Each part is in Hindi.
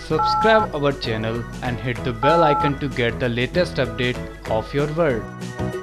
Subscribe our channel and hit the bell icon to get the latest update of your world.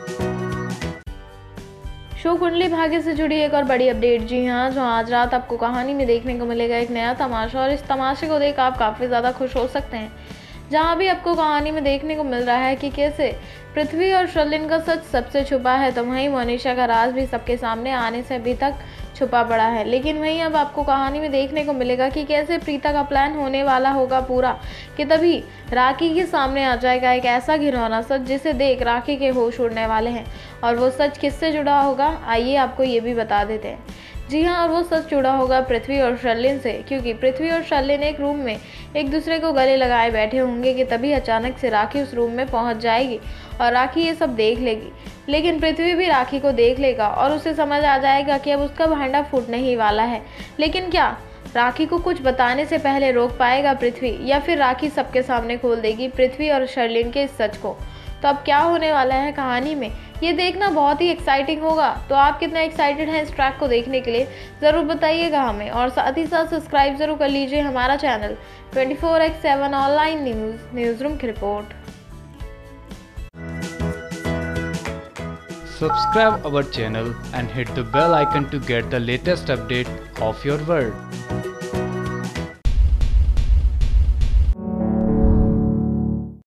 Show Kundali Bhagya से जुड़ी एक और बड़ी अपडेट। जी हाँ, जो आज रात आपको कहानी में देखने को मिलेगा एक नया तमाशा, और इस तमाशे को देख आप काफ़ी ज़्यादा खुश हो सकते हैं। जहाँ भी आपको कहानी में देखने को मिल रहा है कि कैसे पृथ्वी और शर्लिन का सच सबसे छुपा है, तो वहीं मोनिशा का राज भी सबके सामने आने से अभी तक छुपा पड़ा है। लेकिन वहीं अब आपको कहानी में देखने को मिलेगा कि कैसे प्रीता का प्लान होने वाला होगा पूरा, कि तभी राखी के सामने आ जाएगा एक ऐसा घिनौना सच जिसे देख राखी के होश उड़ने वाले हैं। और वो सच किससे जुड़ा होगा, आइए आपको ये भी बता देते हैं। जी हाँ, और वो सच जुड़ा होगा पृथ्वी और शर्लिन से, क्योंकि पृथ्वी और शर्लिन एक रूम में एक दूसरे को गले लगाए बैठे होंगे कि तभी अचानक से राखी उस रूम में पहुंच जाएगी और राखी ये सब देख लेगी। लेकिन पृथ्वी भी राखी को देख लेगा और उसे समझ आ जाएगा कि अब उसका भांडा फूटने ही वाला है। लेकिन क्या राखी को कुछ बताने से पहले रोक पाएगा पृथ्वी, या फिर राखी सबके सामने खोल देगी पृथ्वी और शर्लिन के इस सच को? तो अब क्या होने वाला है कहानी में, ये देखना बहुत ही एक्साइटिंग होगा। तो आप कितना एक्साइटेड हैं इस ट्रैक को देखने के लिए, ज़रूर बताइएगा हमें, और साथ ही साथ सब्सक्राइब ज़रूर कर लीजिए हमारा channel 24x7 online news room की रिपोर्ट। Subscribe our channel and hit the bell icon to get the latest update of your world.